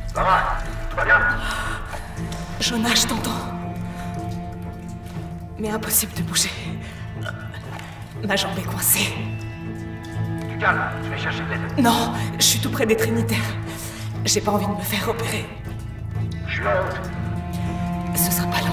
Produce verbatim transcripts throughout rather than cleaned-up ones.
Lara, tout va bien? Jonas, je t'entends. Mais impossible de bouger. Ma jambe est coincée. Du calme, je vais chercher de l'aide. Non, je suis tout près des Trinitaires. J'ai pas envie de me faire opérer. Je suis en route. Ce sera pas long.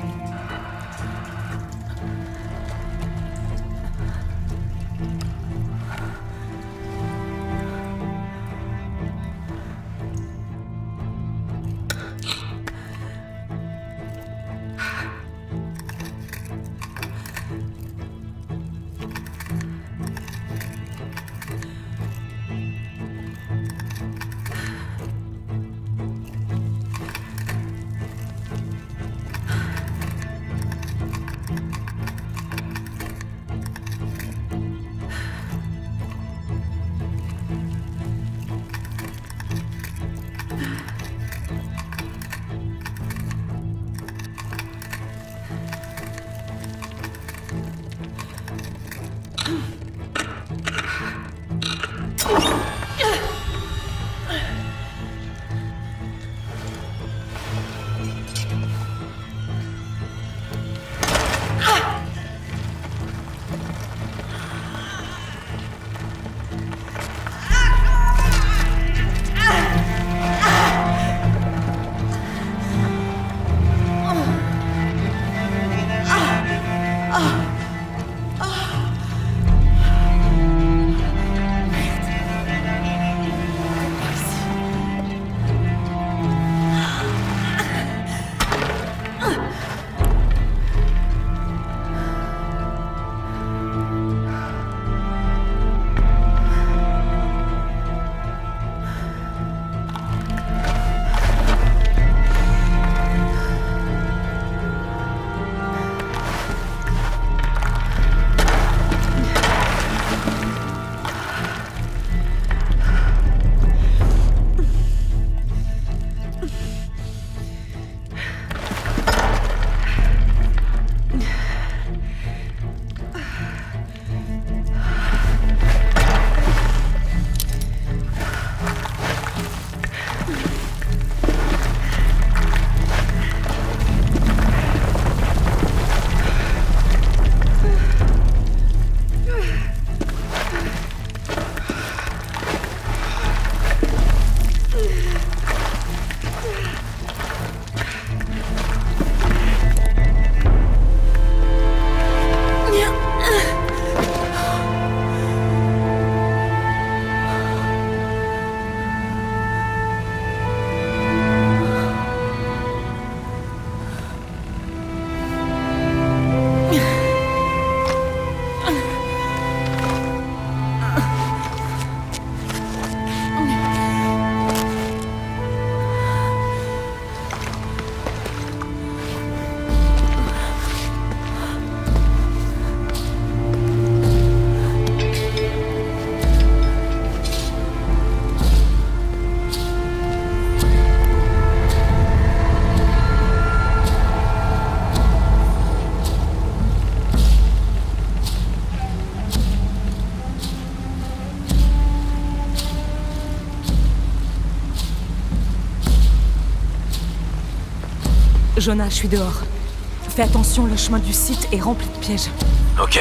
Jonas, je suis dehors. Fais attention, le chemin du site est rempli de pièges. Ok.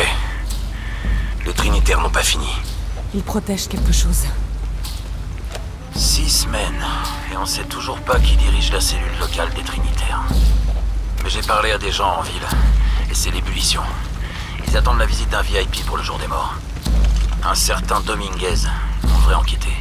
Les Trinitaires n'ont pas fini. Ils protègent quelque chose. Six semaines, et on sait toujours pas qui dirige la cellule locale des Trinitaires. Mais j'ai parlé à des gens en ville, et c'est l'ébullition. Ils attendent la visite d'un V I P pour le jour des morts. Un certain Dominguez. On devrait en quitter.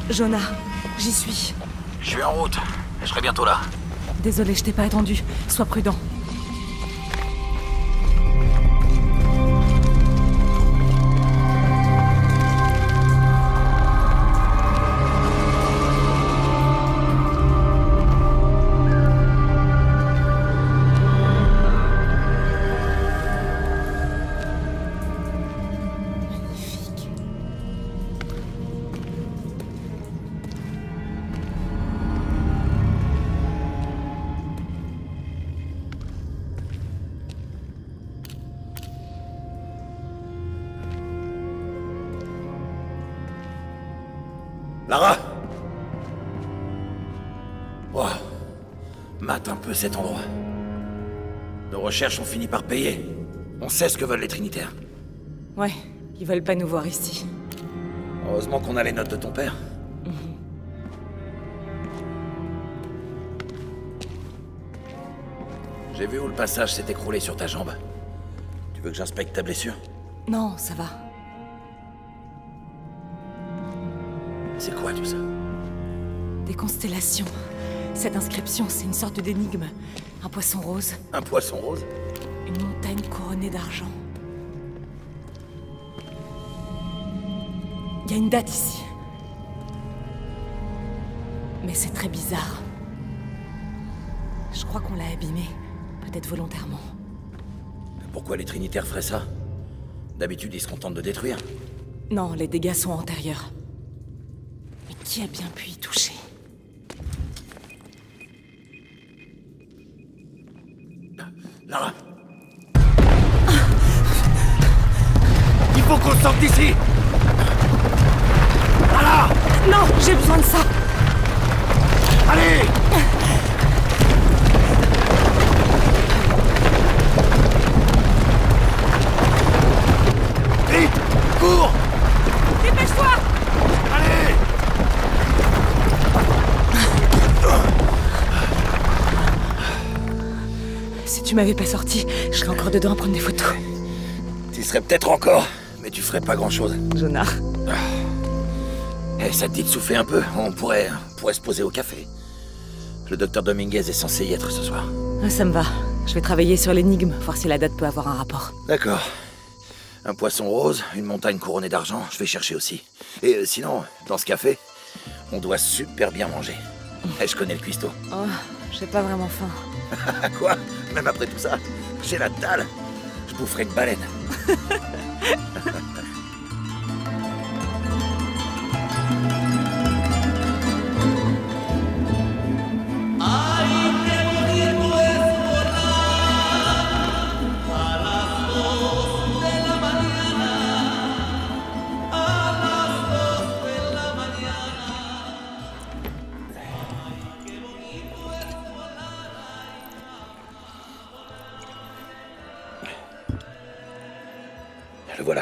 Jonah, j'y suis. Je suis en route. Et je serai bientôt là. Désolé, je t'ai pas attendu. Sois prudent. Lara! Wow. Mate un peu cet endroit. Nos recherches ont fini par payer. On sait ce que veulent les Trinitaires. Ouais, ils veulent pas nous voir ici. Heureusement qu'on a les notes de ton père. J'ai vu où le passage s'est écroulé sur ta jambe. Tu veux que j'inspecte ta blessure? Non, ça va. C'est quoi tout ça? Des constellations. Cette inscription, c'est une sorte d'énigme. Un poisson rose, Un poisson rose? une montagne couronnée d'argent. Il y a une date ici. Mais c'est très bizarre. Je crois qu'on l'a abîmé. Peut-être volontairement. Pourquoi les Trinitaires feraient ça? D'habitude, ils se contentent de détruire. Non, les dégâts sont antérieurs. Mais qui a bien pu y toucher? Lara! Il faut qu'on sorte d'ici! Lara! Non, j'ai besoin de ça! Allez! Vite! Cours! Dépêche-toi! Allez! Si tu m'avais pas sorti, je serais encore dedans à prendre des photos. Tu serais peut-être encore, mais tu ferais pas grand-chose. Jonah. Eh, ça te dit de souffler un peu? On pourrait, on pourrait se poser au café. Le docteur Dominguez est censé y être ce soir. Ah, ça me va. Je vais travailler sur l'énigme, voir si la date peut avoir un rapport. D'accord. Un poisson rose, une montagne couronnée d'argent, je vais chercher aussi. Et euh, sinon, dans ce café, on doit super bien manger. Eh, je connais le cuistot. Oh, j'ai pas vraiment faim. Quoi? Même après tout ça? J'ai la dalle. Je boufferai une baleine. Le voilà.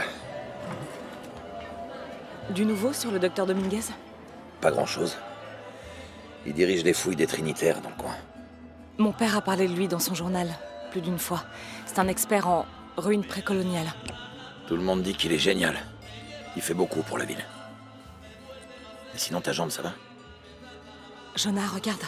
Du nouveau sur le docteur Dominguez? Pas grand-chose. Il dirige les fouilles des Trinitaires dans le coin. Mon père a parlé de lui dans son journal, plus d'une fois. C'est un expert en ruines précoloniales. Tout le monde dit qu'il est génial. Il fait beaucoup pour la ville. Et sinon, ta jambe, ça va? Jonah, regarde.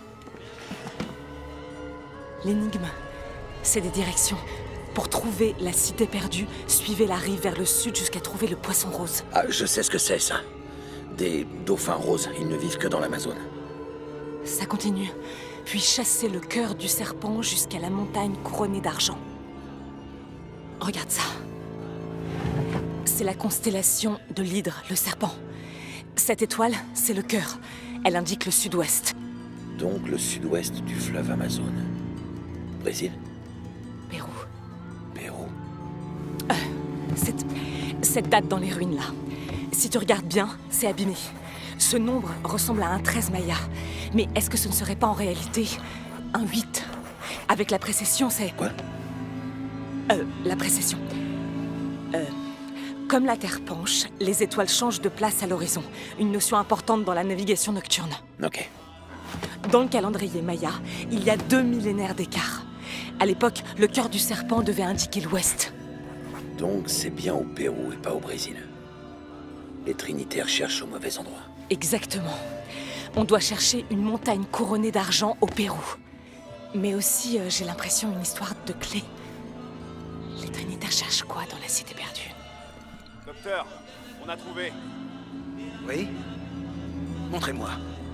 L'énigme, c'est des directions. Pour trouver la cité perdue, suivez la rive vers le sud jusqu'à trouver le poisson rose. Ah, je sais ce que c'est, ça. Des dauphins roses, ils ne vivent que dans l'Amazone. Ça continue. Puis chassez le cœur du serpent jusqu'à la montagne couronnée d'argent. Regarde ça. C'est la constellation de l'hydre, le serpent. Cette étoile, c'est le cœur. Elle indique le sud-ouest. Donc le sud-ouest du fleuve Amazone. Brésil? Pérou. Pérou? Cette, cette date dans les ruines, là. Si tu regardes bien, c'est abîmé. Ce nombre ressemble à un treize maya. Mais est-ce que ce ne serait pas en réalité un huit? Avec la précession, c'est... Quoi? Euh, la précession. Euh, comme la Terre penche, les étoiles changent de place à l'horizon. Une notion importante dans la navigation nocturne. Ok. Dans le calendrier maya, il y a deux millénaires d'écart. À l'époque, le cœur du serpent devait indiquer l'ouest. Donc c'est bien au Pérou et pas au Brésil. Les Trinitaires cherchent au mauvais endroit. Exactement. On doit chercher une montagne couronnée d'argent au Pérou. Mais aussi, euh, j'ai l'impression, une histoire de clé. Les Trinitaires cherchent quoi dans la cité perdue? Docteur, on a trouvé. Oui? Montrez-moi.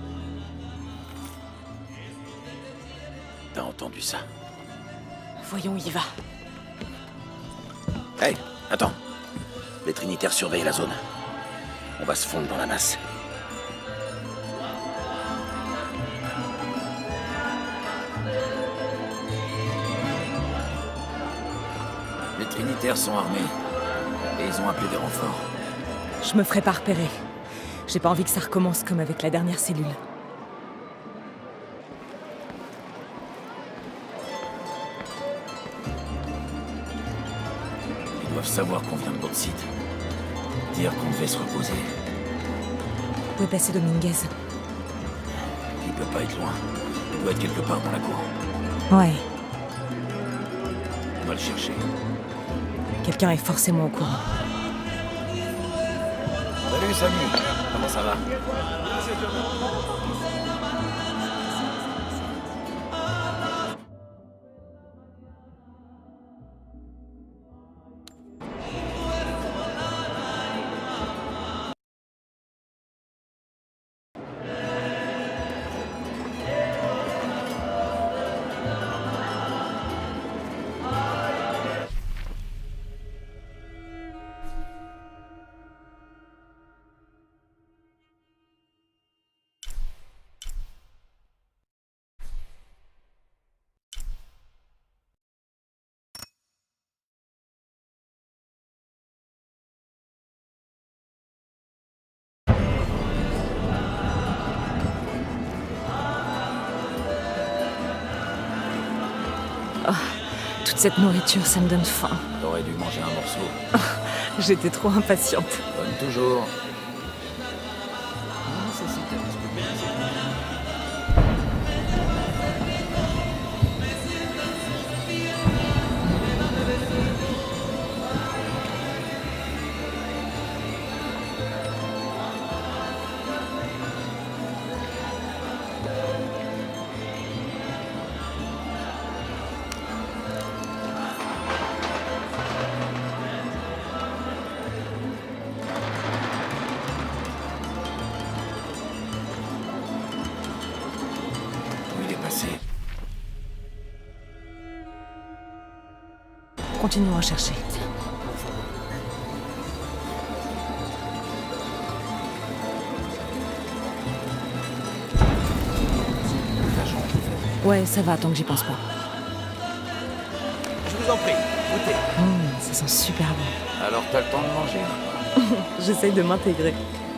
T'as entendu ça? Voyons où il va. Hey, attends. Les Trinitaires surveillent la zone. On va se fondre dans la masse. Les Trinitaires sont armés. Et ils ont appelé des renforts. Je me ferai pas repérer. J'ai pas envie que ça recommence comme avec la dernière cellule. Ils doivent savoir qu'on vient de l'autre site. Dire qu'on devait se reposer. Où est passé Dominguez? Il peut pas être loin. Il doit être quelque part dans la cour. Ouais. On va le chercher. Quelqu'un est forcément au courant. Salut Samy, comment ça va? Oh, toute cette nourriture, ça me donne faim. T'aurais dû manger un morceau. J'étais trop impatiente. Comme toujours. Continuons à chercher. Ouais, ça va, tant que j'y pense pas. Je vous en prie, goûtez. Mmh, ça sent super bon. Alors t'as le temps de manger. J'essaye de m'intégrer.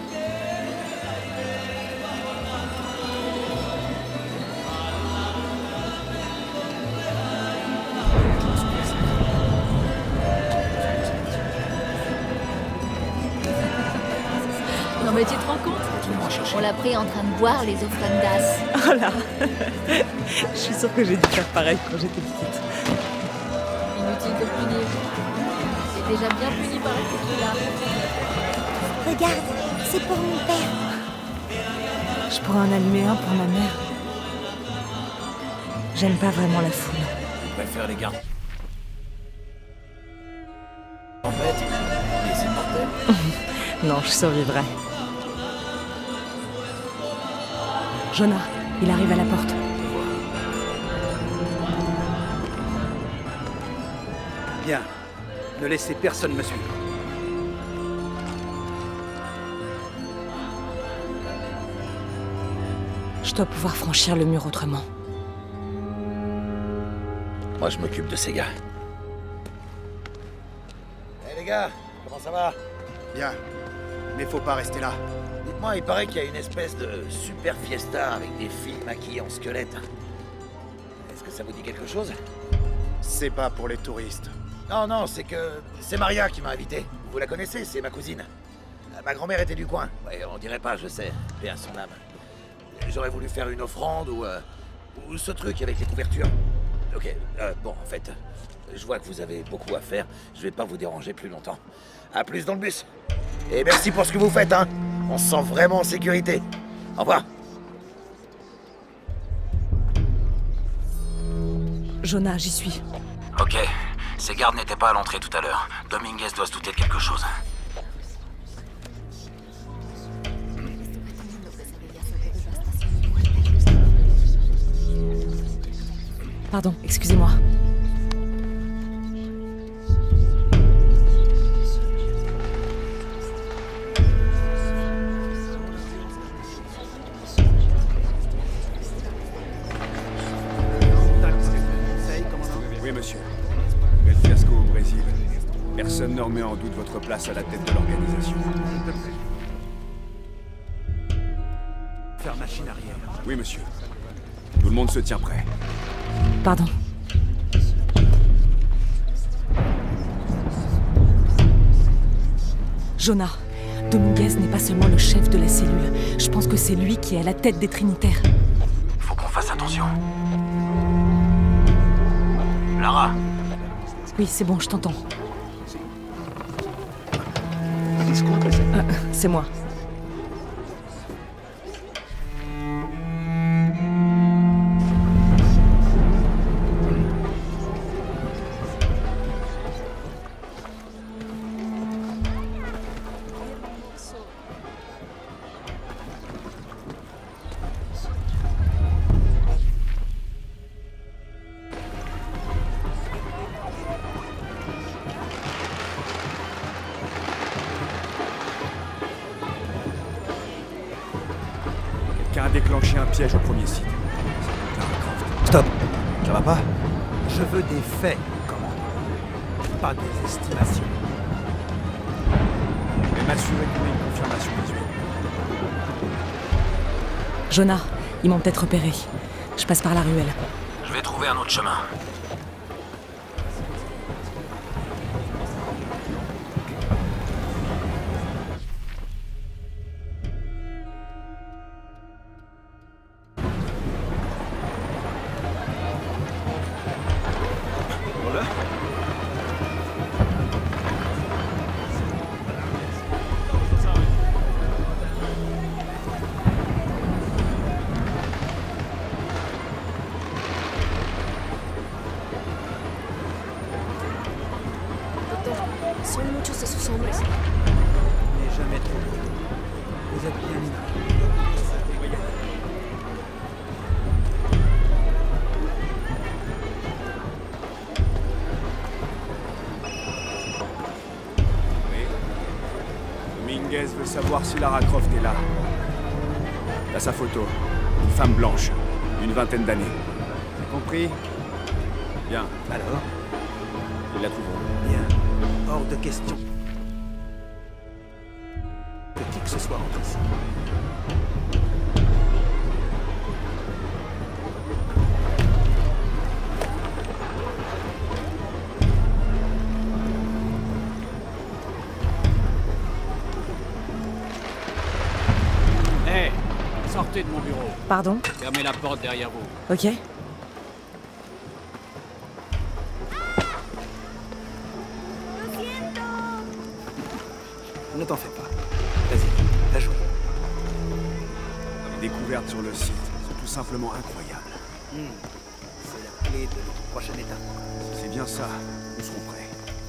Non mais tu te rends compte? On l'a pris en train de boire les ofrendas. Oh là. Je suis sûre que j'ai dû faire pareil quand j'étais petite. Inutile de punir. C'est déjà bien puni par la tequila. Regarde, c'est pour mon père. Je pourrais en allumer un pour ma mère. J'aime pas vraiment la foule. Je préfère les garder. En fait, les immortels. Non, je survivrai. Jonah, il arrive à la porte. Bien. Ne laissez personne me suivre. Je dois pouvoir franchir le mur autrement. Moi, je m'occupe de ces gars. Hé hey, les gars, comment ça va? Bien. Mais faut pas rester là. Dites-moi, il paraît qu'il y a une espèce de super fiesta avec des filles maquillées en squelette. Est-ce que ça vous dit quelque chose? C'est pas pour les touristes. Non, non, c'est que... c'est Maria qui m'a invité. Vous la connaissez, c'est ma cousine. Ma grand-mère était du coin. Ouais, on dirait pas, je sais. Paix à son âme. J'aurais voulu faire une offrande ou... Euh, ou ce truc avec les couvertures. Ok, euh, bon, en fait, je vois que vous avez beaucoup à faire. Je vais pas vous déranger plus longtemps. À plus dans le bus. Et merci pour ce que vous faites, hein. On se sent vraiment en sécurité. Au revoir. Jonah, j'y suis. Ok. Ces gardes n'étaient pas à l'entrée tout à l'heure. Dominguez doit se douter de quelque chose. Pardon, excusez-moi. Oui, monsieur. Bel fiasco au Brésil. Personne ne remet en doute votre place à la tête de l'organisation. Faire machine arrière. Oui, monsieur. Tout le monde se tient prêt. Pardon. Jonah, Dominguez n'est pas seulement le chef de la cellule. Je pense que c'est lui qui est à la tête des Trinitaires. Faut qu'on fasse attention. Lara? Oui, c'est bon, je t'entends. Euh, c'est moi. Quelqu'un a déclenché un piège au premier site. Stop. Ça va pas? Je veux des faits, commandant. Pas des estimations. Je vais m'assurer qu'on ait une confirmation visuelle. Jonah, ils m'ont peut-être repéré. Je passe par la ruelle. Je vais trouver un autre chemin. Son muchos de sus hombres. n'est jamais trop tôt. Vous êtes bien livrés. Oui. Dominguez veut savoir si Lara Croft est là. T'as sa photo. Une femme blanche. Une vingtaine d'années. T'as compris? Bien. Alors? Ils la trouveront. Bien. Hors de question que qui que ce soit entre ici. Hé, hey, sortez de mon bureau. Pardon? Fermez la porte derrière vous. Ok. Ne t'en fais pas. Vas-y, t'as joué. Les découvertes sur le site sont tout simplement incroyables. Hmm. C'est la clé de notre prochaine étape. Si c'est bien ça, nous serons prêts.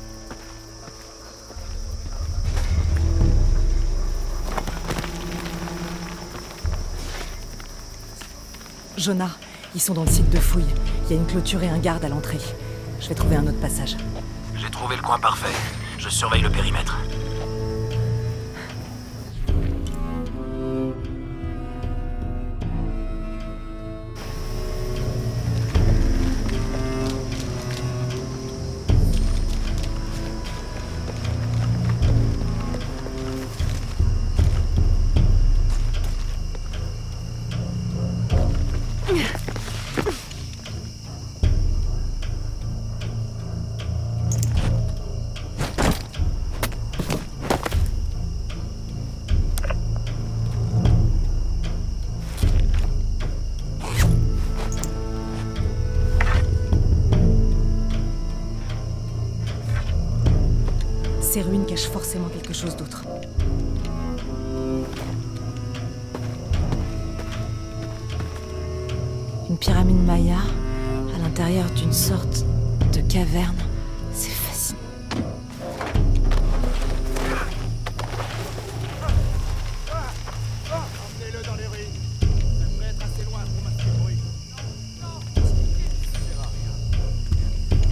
Jonah, ils sont dans le site de fouille. Il y a une clôture et un garde à l'entrée. Je vais trouver un autre passage. J'ai trouvé le coin parfait. Je surveille le périmètre. cache forcément quelque chose d'autre. Une pyramide maya à l'intérieur d'une sorte de caverne. C'est fascinant. Emmenez-le dans les ruines. Ça devrait être assez loin pour masquer le bruit. Non, non, ça sert à rien.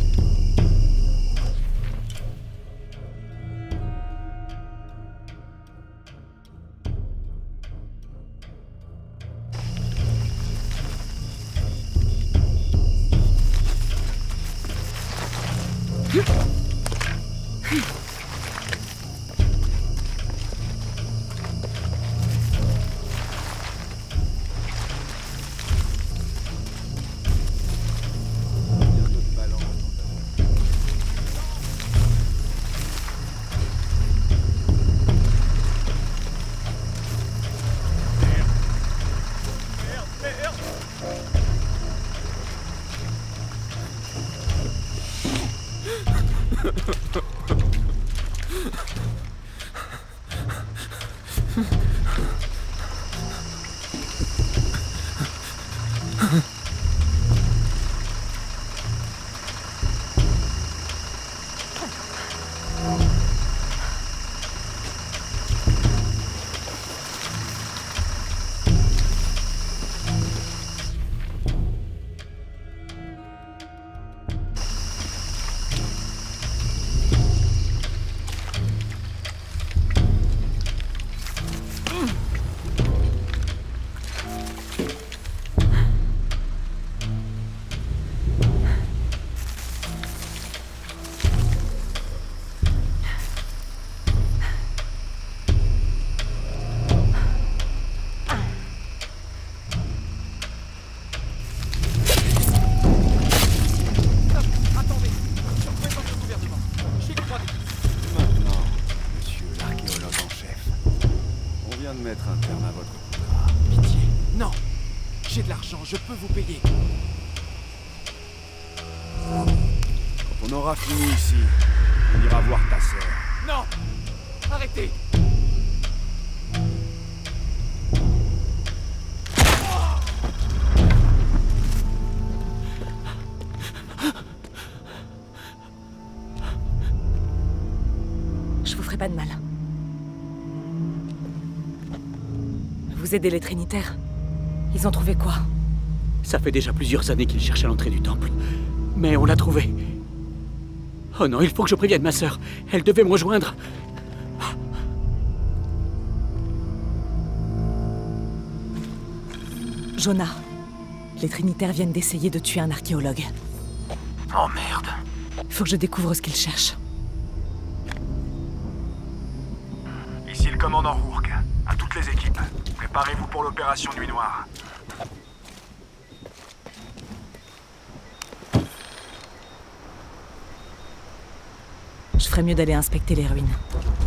Mettre un terme à votre contrat. Pitié, non. J'ai de l'argent, je peux vous payer. Quand on aura fini ici, on ira voir ta sœur. Non. Arrêtez. Je vous ferai pas de mal. Vous aidez les Trinitaires? Ils ont trouvé quoi? Ça fait déjà plusieurs années qu'ils cherchent à l'entrée du temple. Mais on l'a trouvé. Oh non, il faut que je prévienne ma sœur. Elle devait me rejoindre. Jonah, les Trinitaires viennent d'essayer de tuer un archéologue. Oh merde. Faut que je découvre ce qu'ils cherchent. Ici le commandant Rourke. À toutes les équipes. Préparez-vous pour l'opération Nuit Noire. Je ferais mieux d'aller inspecter les ruines.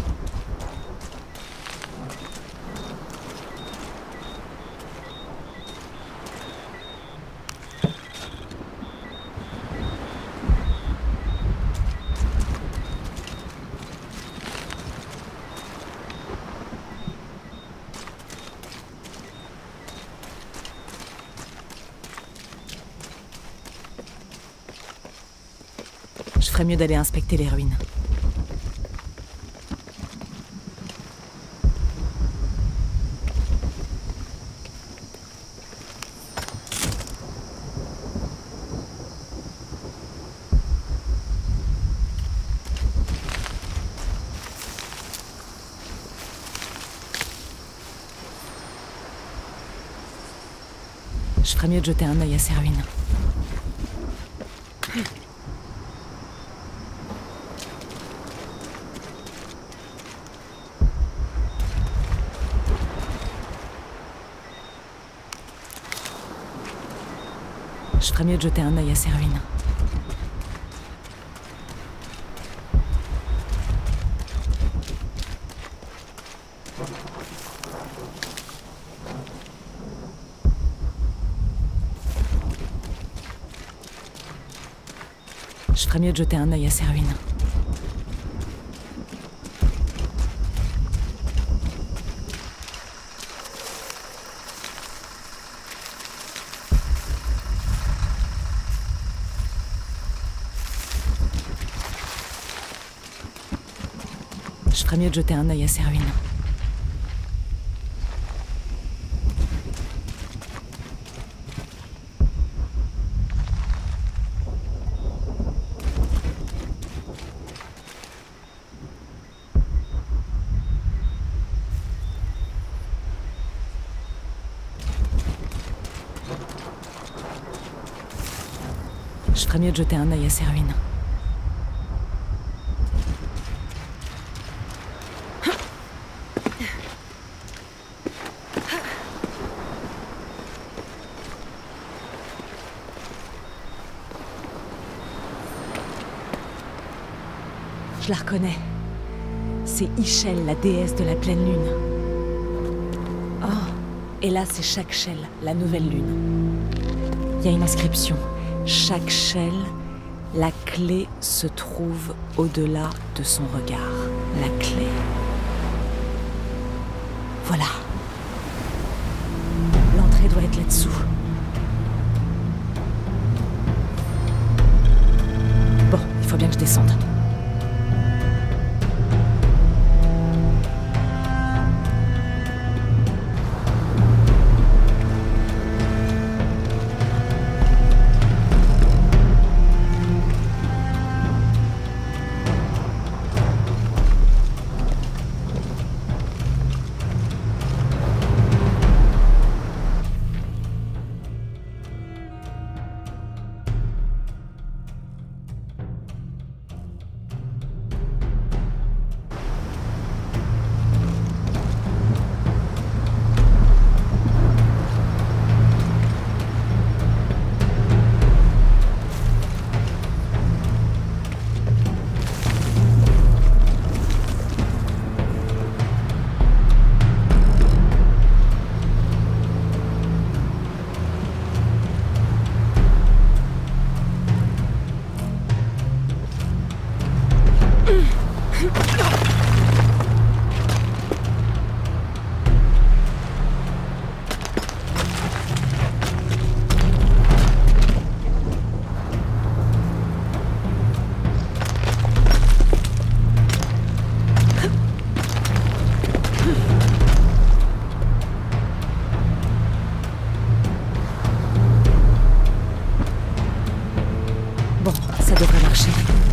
Je ferais mieux d'aller inspecter les ruines. Je ferais mieux de jeter un œil à ces ruines. Je ferais mieux de jeter un œil à ces ruines. Je ferais mieux de jeter un œil à ces ruines. ferais mieux de jeter un œil à ces ruines. Je ferais mieux de jeter un œil à ces ruines. Je la reconnais. C'est Ischel, la déesse de la pleine lune. Oh, et là c'est chaque Shell, la nouvelle lune. Il y a une inscription. Chaque Shell, la clé se trouve au-delà de son regard. La clé. Voilà. L'entrée doit être là-dessous. Bon, il faut bien que je descende. Bon, ça devrait marcher.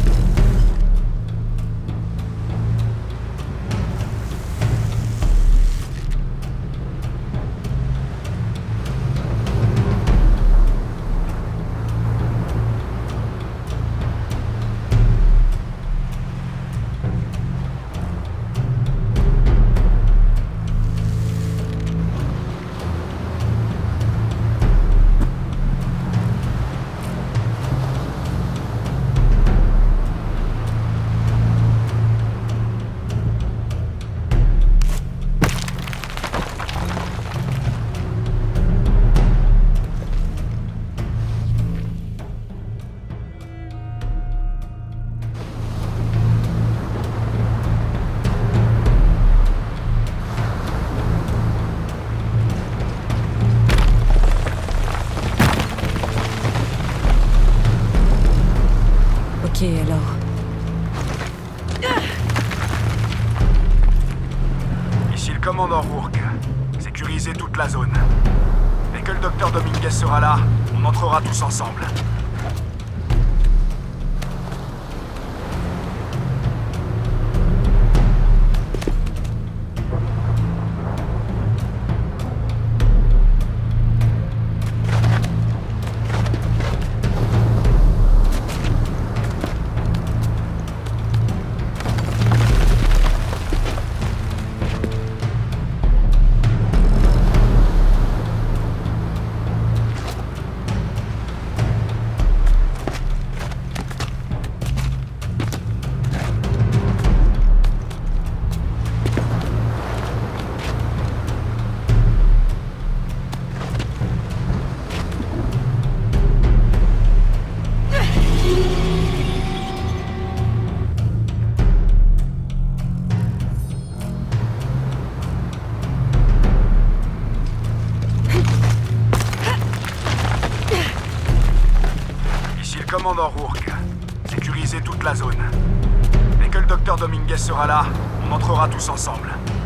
Ok, alors... Ici le commandant Rourke. Sécurisez toute la zone. Dès que le docteur Dominguez sera là, on entrera tous ensemble. Commandant Rourke, sécurisez toute la zone. Dès que le le docteur Dominguez sera là, on entrera tous ensemble.